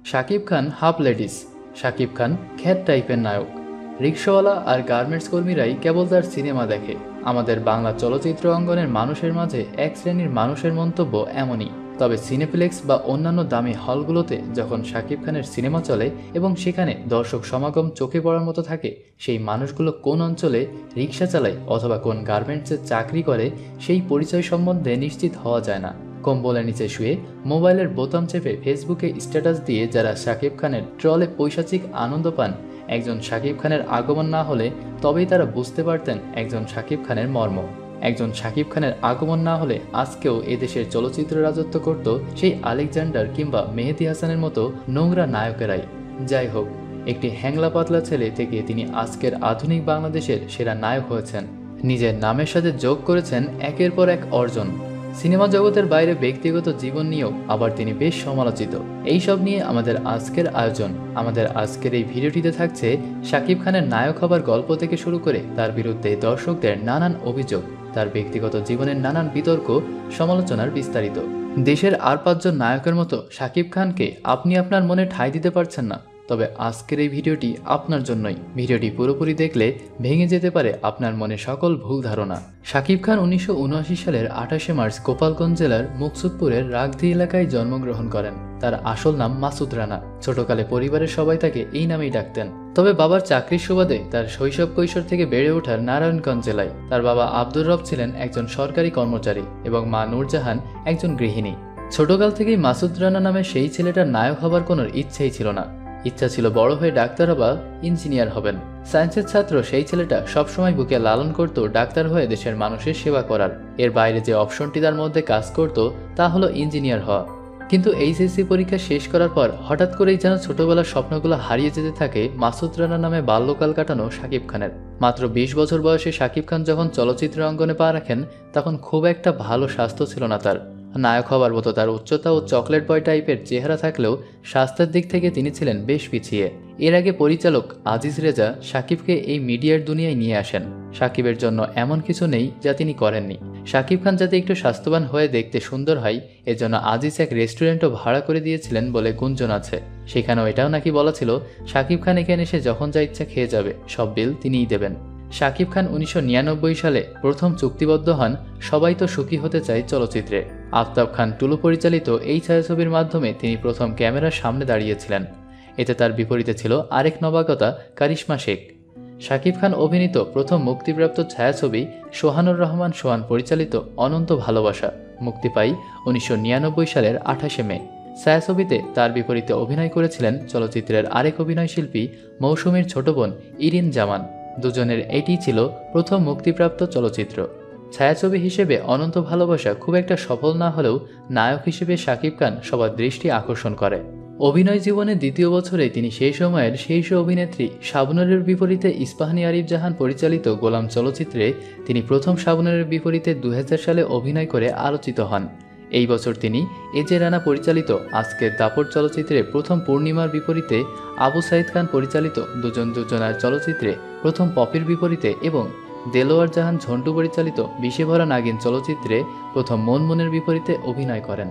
Shakib Khan half ladies. Shakib Khan খ্যাত টাইপের নায়ক। রিকশাওয়ালা আর garments কর্মীরাই কেবল তার সিনেমা দেখে। আমাদের বাংলা চলচ্চিত্র অঙ্গনের মানুষের মাঝে এক শ্রেণীর মানুষের মন্তব্য এমনই। তবে সিনেপ্লেক্স বা অন্যান্য দামি হলগুলোতে যখন শাকিব খানের সিনেমা চলে এবং সেখানে দর্শক সমাগম চোখে পড়ার মতো থাকে, সেই মানুষগুলো কোন অঞ্চলে রিক্সা চালায় অথবা কোন গার্মেন্টসে চাকরি করে সেই পরিচয় সম্বন্ধে নিশ্চিত হওয়া যায় না। কম্বলের নিচে শুয়ে মোবাইলের বোতাম চেপে ফেসবুকে স্ট্যাটাস দিয়ে যারা শাকিব খানের ট্রলে পৈশাচিক আনন্দ পান, একজন শাকিব খানের আগমন না হলে তবেই তারা বুঝতে পারতেন একজন শাকিব খানের মর্ম। একজন শাকিব খানের আগমন না হলে আজকেও এদেশের চলচ্চিত্র রাজত্ব করত সেই আলেকজান্ডার কিংবা মেহেদী হাসানের মতো নোংরা নায়কেরাই। যাই হোক, একটি হ্যাংলা পাতলা ছেলে থেকে তিনি আজকের আধুনিক বাংলাদেশের সেরা নায়ক হয়েছেন। নিজের নামের সাথে যোগ করেছেন একের পর এক অর্জন। সিনেমা জগতের বাইরে ব্যক্তিগত জীবন নিয়েও আবার তিনি বেশ সমালোচিত। এই সব নিয়ে আমাদের আজকের আয়োজন। আমাদের আজকের এই ভিডিওটিতে থাকছে শাকিব খানের নায়ক হবার গল্প থেকে শুরু করে তার বিরুদ্ধে দর্শকদের নানান অভিযোগ, তার ব্যক্তিগত জীবনের নানান বিতর্ক, সমালোচনার বিস্তারিত। দেশের আর 5জন নায়কের মতো শাকিব খানকে আপনি আপনার মনে ঠাঁই দিতে পারছেন না, তবে আজকের এই ভিডিওটি আপনার জন্যই। ভিডিওটি পুরোপুরি দেখলে ভেঙে যেতে পারে আপনার মনে সকল ভুল ধারণা। শাকিব খান 1979 সালের 28 মার্চ গোপালগঞ্জ জেলার মুকসুদপুরের রাগধি এলাকায় জন্মগ্রহণ করেন। তার আসল নাম মাসুদ রানা। ছোটকালে পরিবারের সবাই তাকে এই নামেই ডাকতেন। তবে বাবার চাকরির সুবাদে তার শৈশব কৈশোর থেকে বেড়ে ওঠার নারায়ণগঞ্জ জেলায়। তার বাবা আব্দুর রব ছিলেন একজন সরকারি কর্মচারী এবং মা নূরজাহান একজন গৃহিণী। ছোটকাল থেকেই মাসুদ রানা নামে সেই ছেলেটার নায়ক হবার কোনো ইচ্ছেই ছিল না। ইচ্ছা ছিল বড় হয়ে ডাক্তার বা ইঞ্জিনিয়ার হবেন। সায়েন্সের ছাত্র সেই ছেলেটা সবসময় বুকে লালন করত ডাক্তার হয়ে দেশের মানুষের সেবা করার। এর বাইরে যে অপশনটি তার মধ্যে কাজ করত তা হলো ইঞ্জিনিয়ার হওয়া। কিন্তু এইচএসসি পরীক্ষা শেষ করার পর হঠাৎ করেই যেন ছোটবেলার স্বপ্নগুলো হারিয়ে যেতে থাকে মাসুদ রানা নামে বাল্যকাল কাটানো শাকিব খানের। মাত্র 20 বছর বয়সে শাকিব খান যখন চলচ্চিত্র অঙ্গনে পা রাখেন, তখন খুব একটা ভালো স্বাস্থ্য ছিল না তার। নায়ক হবার মতো তার উচ্চতা ও চকলেট বয় টাইপের চেহারা থাকলেও স্বাস্থ্যের দিক থেকে তিনি ছিলেন বেশ পিছিয়ে। এর আগে পরিচালক আজিজ রেজা শাকিবকে এই মিডিয়ার দুনিয়ায় নিয়ে আসেন। শাকিবের জন্য এমন কিছু নেই যা তিনি করেননি। শাকিব খান যাতে একটু স্বাস্থ্যবান হয়ে দেখতে সুন্দর হয়, এজন্য আজিজ এক রেস্টুরেন্টও ভাড়া করে দিয়েছিলেন বলে গুঞ্জন আছে। সেখানেও এটাও নাকি বলা ছিল শাকিব খান এখানে এসে যখন যা ইচ্ছা খেয়ে যাবে, সব বিল তিনিই দেবেন। শাকিব খান 1999 সালে প্রথম চুক্তিবদ্ধ হন সবাই তো সুখী হতে চায় চলচ্চিত্রে। আফতাব খান টুলু পরিচালিত এই ছায়াছবির মাধ্যমে তিনি প্রথম ক্যামেরার সামনে দাঁড়িয়েছিলেন। এতে তার বিপরীতে ছিল আরেক নবাগতা কারিশমা শেখ। শাকিব খান অভিনীত প্রথম মুক্তিপ্রাপ্ত ছায়াছবি সোহানুর রহমান সোহান পরিচালিত অনন্ত ভালোবাসা মুক্তি পায় 1999 সালের 28 মে। ছায়াছবিতে তার বিপরীতে অভিনয় করেছিলেন চলচ্চিত্রের আরেক অভিনয়শিল্পী মৌসুমীর ছোট বোন ইরিন জামান। দুজনের এটিই ছিল প্রথম মুক্তিপ্রাপ্ত চলচ্চিত্র। ছায়াছবি হিসেবে অনন্ত ভালোবাসা খুব একটা সফল না হলেও নায়ক হিসেবে শাকিব খান সবার দৃষ্টি আকর্ষণ করে। অভিনয় জীবনের দ্বিতীয় বছরে তিনি সেই সময়ের শীর্ষ অভিনেত্রী শাবনূরের বিপরীতে ইস্পাহানী আরিফ জাহান পরিচালিত গোলাম চলচ্চিত্রে তিনি প্রথম শাবনূরের বিপরীতে 2000 সালে অভিনয় করে আলোচিত হন। এই বছর তিনি এজে রানা পরিচালিত আজকের দাপট চলচ্চিত্রে প্রথম পূর্ণিমার বিপরীতে, আবু সাইদ খান পরিচালিত দুজন দুজনার চলচ্চিত্রে প্রথম পপির বিপরীতে এবং দেলোয়ার জাহান ঝন্টু পরিচালিত বিষে ভরা নাগিন চলচ্চিত্রে প্রথম মনমনের বিপরীতে অভিনয় করেন।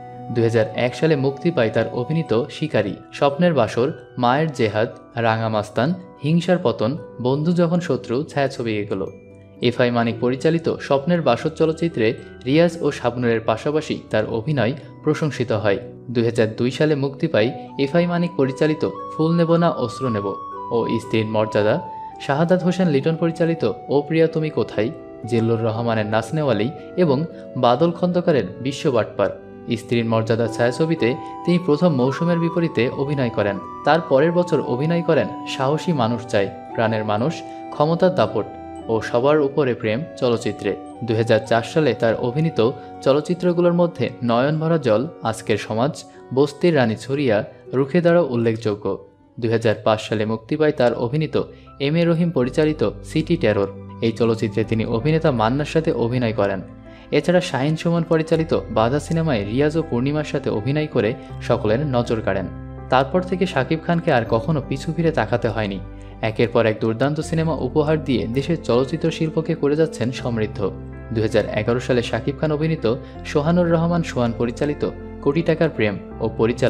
2001 সালে মুক্তি পায় তার অভিনীত শিকারী, স্বপ্নের বাসর, মায়ের জেহাদ, রাঙা মাস্তান, হিংসার পতন, বন্ধু যখন শত্রু ছায়াছবি এগুলো। এফআই মানিক পরিচালিত স্বপ্নের বাসর চলচ্চিত্রে রিয়াজ ও শাবনূরের পাশাপাশি তার অভিনয় প্রশংসিত হয়। 2002 সালে মুক্তি পায় এফআই মানিক পরিচালিত ফুল নেব না অস্ত্র নেব ও স্ত্রীর মর্যাদা, শাহাদাত হোসেন লিটন পরিচালিত ও প্রিয়া তুমি কোথায়, জিল্লুর রহমানের নাচনেওয়ালি এবং বাদল খন্দকারের বিশ্ব বাটপার। স্ত্রীর মর্যাদা ছায়াছবিতে তিনি প্রথম মৌসুমের বিপরীতে অভিনয় করেন। তার পরের বছর অভিনয় করেন সাহসী মানুষ চাই, প্রাণের মানুষ, ক্ষমতার দাপট ও সবার উপরে প্রেম চলচ্চিত্রে। 2004 সালে তার অভিনীত চলচ্চিত্রগুলোর মধ্যে নয়ন ভরা জল, আজকের সমাজ, বস্তির রানী ছড়িয়া, রুখে দাঁড়াও উল্লেখযোগ্য। 2005 সালে মুক্তি পায় তার অভিনীত এম এ রহিম পরিচালিত সিটি টেরর। এই চলচ্চিত্রে তিনি অভিনেতা মান্নার সাথে অভিনয় করেন। এছাড়া শাহিন সুমন পরিচালিত বাধা সিনেমায় রিয়াজ ও পূর্ণিমার সাথে অভিনয় করে সকলের নজর কাড়েন। তারপর থেকে শাকিব খানকে আর কখনো পিছু ফিরে তাকাতে হয়নি। একের পর এক দুর্দান্ত সিনেমা উপহার দিয়ে দেশের চলচ্চিত্র শিল্পকে করে যাচ্ছেন সমৃদ্ধ। 2011 সালে শাকিব খান অভিনীত সোহানুর রহমান সোহান পরিচালিত কোটি টাকার প্রেম ও পরিচালক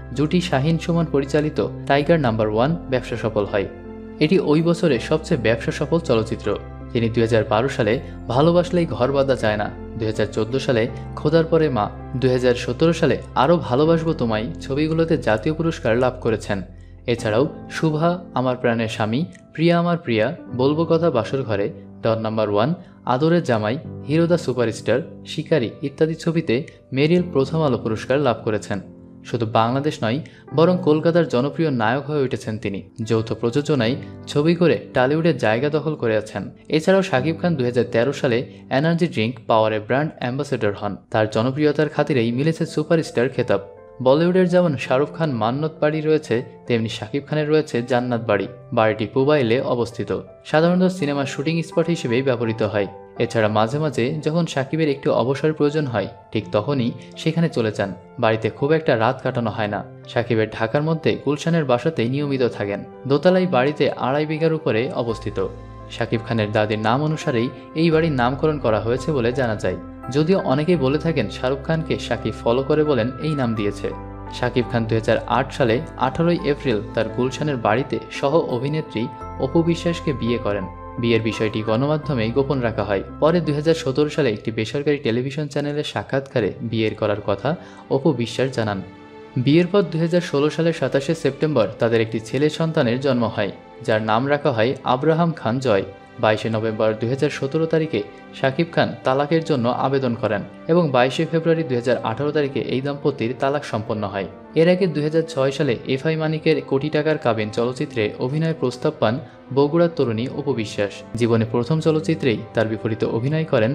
জুটি শাহিন সুমন পরিচালিত টাইগার নাম্বার 1 ব্যবসা সফল হয়। এটি ওই বছরের সবচেয়ে ব্যবসা সফল চলচ্চিত্র। তিনি 2012 সালে ভালোবাসলেই ঘর বাঁধা যায় না, 2014 সালে খোদার পরে মা, 2017 সালে আরও ভালোবাসবো তোমায় ছবিগুলোতে জাতীয় পুরস্কার লাভ করেছেন। এছাড়াও শুভা, আমার প্রাণের স্বামী, প্রিয়া আমার প্রিয়া, বলবো কথা বাসর ঘরে, ডন নাম্বার 1, আদরের জামাই, হিরো দ্য সুপারস্টার, শিকারী ইত্যাদি ছবিতে মেরিল প্রথম আলো পুরস্কার লাভ করেছেন। শুধু বাংলাদেশ নয়, বরং কলকাতার জনপ্রিয় নায়ক হয়ে উঠেছেন তিনি। যৌথ প্রযোজনায় ছবি করে টলিউডের জায়গা দখল করে আছেন। এছাড়াও শাকিব খান 2013 সালে এনার্জি ড্রিঙ্ক পাওয়ারের ব্র্যান্ড অ্যাম্বাসেডর হন। তার জনপ্রিয়তার খাতিরেই মিলেছে সুপারস্টার খেতাব। বলিউডের যেমন শাহরুখ খান মান্নত বাড়ি রয়েছে, তেমনি শাকিব খানের রয়েছে জান্নাত বাড়ি। বাড়িটি পুবাইলে অবস্থিত, সাধারণত সিনেমার শুটিং স্পট হিসেবেই ব্যবহৃত হয়। এছাড়া মাঝে মাঝে যখন শাকিবের একটু অবসর প্রয়োজন হয়, ঠিক তখনই সেখানে চলে যান। বাড়িতে খুব একটা রাত কাটানো হয় না। শাকিবের ঢাকার মধ্যে গুলশানের বাসাতেই নিয়মিত থাকেন। দোতলাই বাড়িতে 2.5 বিঘার উপরে অবস্থিত। শাকিব খানের দাদির নাম অনুসারেই এই বাড়ির নামকরণ করা হয়েছে বলে জানা যায়। যদিও অনেকেই বলে থাকেন শাহরুখ খানকে শাকিব ফলো করে বলেন এই নাম দিয়েছে। শাকিব খান 2008 সালে 18 এপ্রিল তার গুলশানের বাড়িতে সহ অভিনেত্রী অপু বিশ্বাসকে বিয়ে করেন। বিয়ের বিষয়টি গণমাধ্যমে গোপন রাখা হয়। পরে 2017 সালে একটি বেসরকারি টেলিভিশন চ্যানেলের সাক্ষাৎকারে বিয়ের করার কথা অপু বিশ্বাস জানান। বিয়ের পর 2016 সালের 27 সেপ্টেম্বর তাদের একটি ছেলে সন্তানের জন্ম হয়, যার নাম রাখা হয় আব্রাহাম খান জয়। 22 নভেম্বর 2017 তারিখে শাকিব খান তালাকের জন্য আবেদন করেন এবং 22 ফেব্রুয়ারি 2018 তারিখে এই দম্পতির তালাক সম্পন্ন হয়। এর আগে 2006 সালে এফআই মানিকের কোটি টাকার কাবিন চলচ্চিত্রে অভিনয়ের প্রস্তাব পান বগুড়ার তরুণী অপু বিশ্বাস। জীবনে প্রথম চলচ্চিত্রেই তার বিপরীতে অভিনয় করেন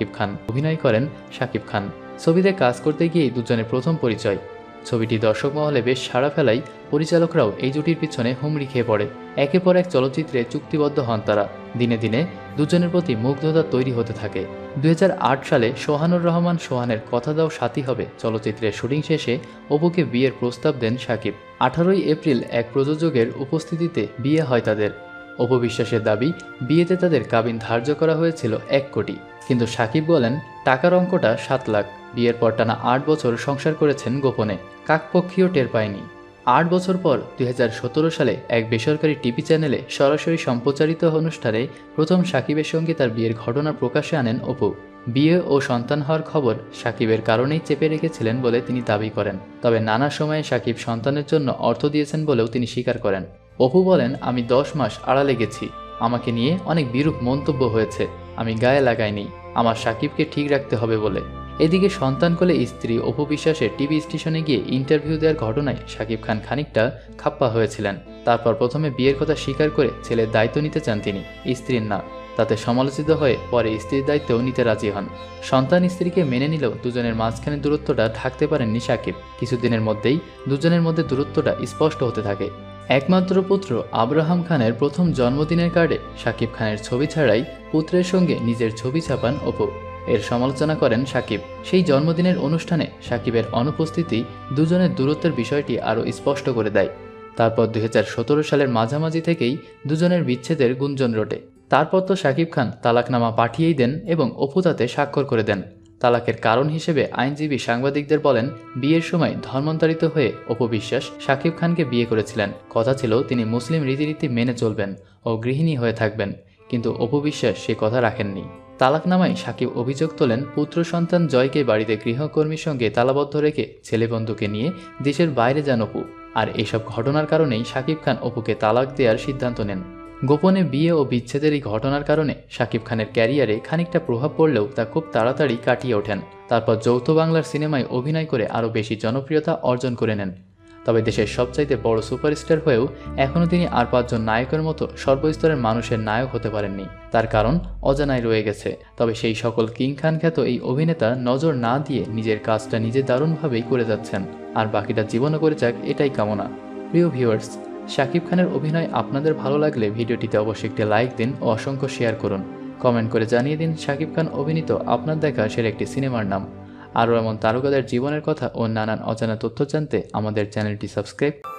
শাকিব খান। ছবিতে কাজ করতে গিয়েই দুজনের প্রথম পরিচয়। ছবিটি দর্শক মহলে বেশ সাড়া ফেলায় পরিচালকরাও এই জুটির পিছনে হুমড়ি খেয়ে পড়ে। একের পর এক চলচ্চিত্রে চুক্তিবদ্ধ হন তারা। দিনে দিনে দুজনের প্রতি মুগ্ধতা তৈরি হতে থাকে। 2008 সালে সোহানুর রহমান সোহানের কথা দাও সাথী হবে চলচ্চিত্রের শুটিং শেষে অপুকে বিয়ের প্রস্তাব দেন শাকিব। 18 এপ্রিল এক প্রযোজকের উপস্থিতিতে বিয়ে হয় তাদের। অপু বিশ্বাসের দাবি, বিয়েতে তাদের কাবিন ধার্য করা হয়েছিল 1 কোটি, কিন্তু শাকিব বলেন টাকার অঙ্কটা 7 লাখ। বিয়ের পর টানা 8 বছর সংসার করেছেন গোপনে, কাকপক্ষীও টের পায়নি। 8 বছর পর 2017 সালে এক বেসরকারি টিভি চ্যানেলে সরাসরি সম্প্রচারিত অনুষ্ঠানে প্রথম শাকিবের সঙ্গে তার বিয়ের ঘটনা প্রকাশে আনেন অপু। বিয়ে ও সন্তান হওয়ার খবর শাকিবের কারণেই চেপে রেখেছিলেন বলে তিনি দাবি করেন। তবে নানা সময়ে শাকিব সন্তানের জন্য অর্থ দিয়েছেন বলেও তিনি স্বীকার করেন। অপু বলেন, আমি 10 মাস আড়ালে গেছি, আমাকে নিয়ে অনেক বিরূপ মন্তব্য হয়েছে, আমি গায়ে লাগাইনি, আমার শাকিবকে ঠিক রাখতে হবে বলে। এদিকে সন্তান কোলে স্ত্রী অপু বিশ্বাসের টিভি স্টেশনে গিয়ে ইন্টারভিউ দেওয়ার ঘটনায় শাকিব খান খানিকটা খাপ্পা হয়েছিলেন। তারপর প্রথমে বিয়ের কথা স্বীকার করে ছেলের দায়িত্ব নিতে চান তিনি, স্ত্রীর না। তাতে সমালোচিত হয়ে পরে স্ত্রীর দায়িত্বও নিতে রাজি হন। সন্তান স্ত্রীকে মেনে নিলেও দুজনের মাঝখানে দূরত্বটা ঢাকতে পারেননি শাকিব। কিছুদিনের মধ্যেই দুজনের মধ্যে দূরত্বটা স্পষ্ট হতে থাকে। একমাত্র পুত্র আব্রাহাম খানের প্রথম জন্মদিনের কার্ডে শাকিব খানের ছবি ছাড়াই পুত্রের সঙ্গে নিজের ছবি ছাপান অপু। এর সমালোচনা করেন শাকিব। সেই জন্মদিনের অনুষ্ঠানে শাকিবের অনুপস্থিতি দুজনের দূরত্বের বিষয়টি আরও স্পষ্ট করে দেয়। তারপর 2017 সালের মাঝামাঝি থেকেই দুজনের বিচ্ছেদের গুঞ্জন রটে। তারপর তো শাকিব খান তালাকনামা পাঠিয়েই দেন এবং অপু তাতে স্বাক্ষর করে দেন। তালাকের কারণ হিসেবে আইনজীবী সাংবাদিকদের বলেন, বিয়ের সময় ধর্মান্তরিত হয়ে অপু বিশ্বাস শাকিব খানকে বিয়ে করেছিলেন। কথা ছিল তিনি মুসলিম রীতিনীতি মেনে চলবেন ও গৃহিণী হয়ে থাকবেন, কিন্তু অপু বিশ্বাস সে কথা রাখেননি। তালাকনামায় শাকিব অভিযোগ তোলেন, পুত্র সন্তান জয়কে বাড়িতে গৃহকর্মীর সঙ্গে তালাবদ্ধ রেখে ছেলে বন্ধুকে নিয়ে দেশের বাইরে যান অপু। আর এসব ঘটনার কারণেই শাকিব খান অপুকে তালাক দেওয়ার সিদ্ধান্ত নেন। গোপনে বিয়ে ও বিচ্ছেদের এই ঘটনার কারণে শাকিব খানের ক্যারিয়ারে খানিকটা প্রভাব পড়লেও তা খুব তাড়াতাড়ি কাটিয়ে ওঠেন। তারপর যৌথ বাংলার সিনেমায় অভিনয় করে আরও বেশি জনপ্রিয়তা অর্জন করে নেন। তবে দেশের সবচাইতে বড় সুপারস্টার হয়েও এখনও তিনি আর 5 জন নায়কের মতো সর্বস্তরের মানুষের নায়ক হতে পারেননি। তার কারণ অজানায় রয়ে গেছে। তবে সেই সকল কিং খান খ্যাত এই অভিনেতা নজর না দিয়ে নিজের কাজটা নিজে দারুণভাবেই করে যাচ্ছেন, আর বাকিটা জীবনও করে যাক, এটাই কামনা। প্রিয় ভিউয়ার্স, শাকিব খানের অভিনয় আপনাদের ভালো লাগলে ভিডিওটিতে অবশ্যই একটি লাইক দিন ও অসংখ্য শেয়ার করুন। কমেন্ট করে জানিয়ে দিন শাকিব খান অভিনীত আপনার দেখা সেরা একটি সিনেমার নাম। আরও এমন তারকাদের জীবনের কথা ও নানান অজানা তথ্য জানতে আমাদের চ্যানেলটি সাবস্ক্রাইব